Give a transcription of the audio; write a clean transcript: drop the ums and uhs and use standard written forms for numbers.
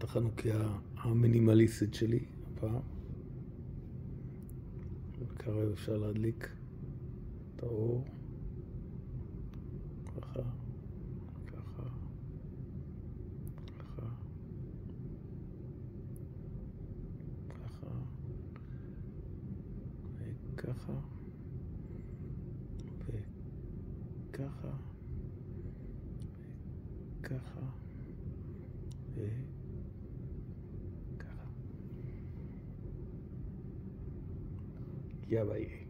את החנוכיה המינימליסטית שלי הפעם. בקרב אפשר להדליק את האור. ככה, ככה, ככה, ככה, וככה, וככה, וככה, וככה. יאללה.